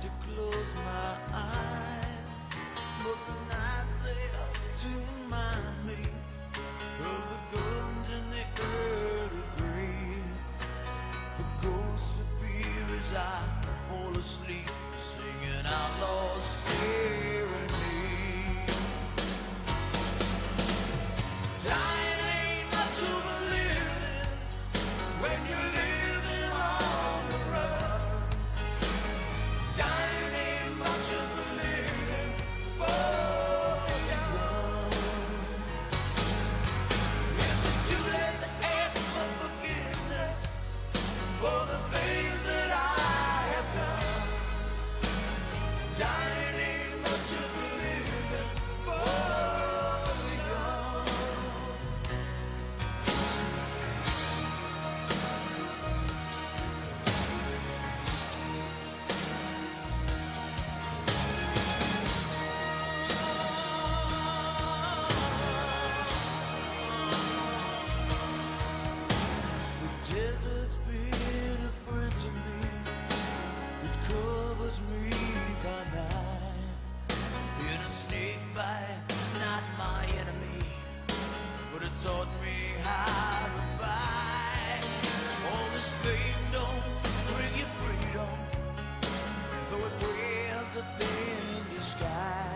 to close my eyes, but the night's there to remind me of the guns in the early grave. The ghosts appear as I fall asleep, singing outlaw serenade. Dying ain't much of a living when you're living on the run. Dying ain't much of a living for the young. Is it too late to ask for forgiveness for the things that I have done? Dying ain't much of a living for the young. The desert's been a friend to me. It covers me by night. In a snake bite, it's not my enemy, but it taught me how to fight. All this fame don't bring you freedom, though it wears a thin disguise.